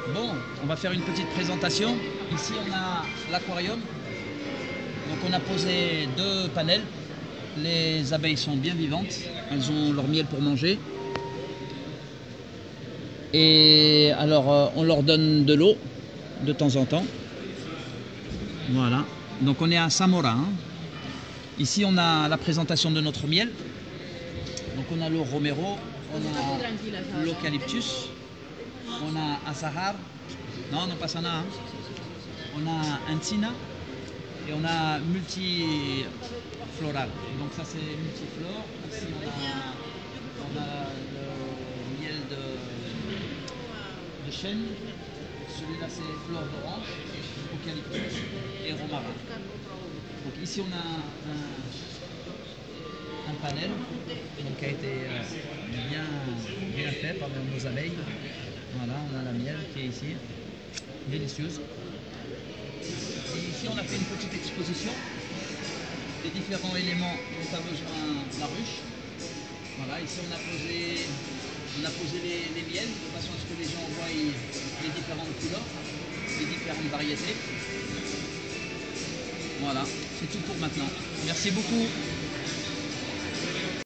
Bon, on va faire une petite présentation. Ici, on a l'aquarium. Donc, on a posé 2 panels. Les abeilles sont bien vivantes. Elles ont leur miel pour manger. Et alors, on leur donne de l'eau de temps en temps. Voilà. Donc, on est à Samora, hein. Ici, on a la présentation de notre miel. Donc, on a le romero, on a l'eucalyptus, on a Azahar. Non, non, pas ça, hein. On a Encina et on a multifloral. Donc, ça, c'est multiflore. Ici, on a le miel de chêne. Celui-là, c'est fleur d'orange, eucalyptus et romarin. Donc, ici, on a un panel donc, qui a été bien fait par nos abeilles. Voilà, on a la miel qui est ici, délicieuse. Et ici, on a fait une petite exposition des différents éléments dont a besoin la ruche. Voilà, ici, on a posé les miels de façon à ce que les gens voient les différentes couleurs, les différentes variétés. Voilà, c'est tout pour maintenant. Merci beaucoup.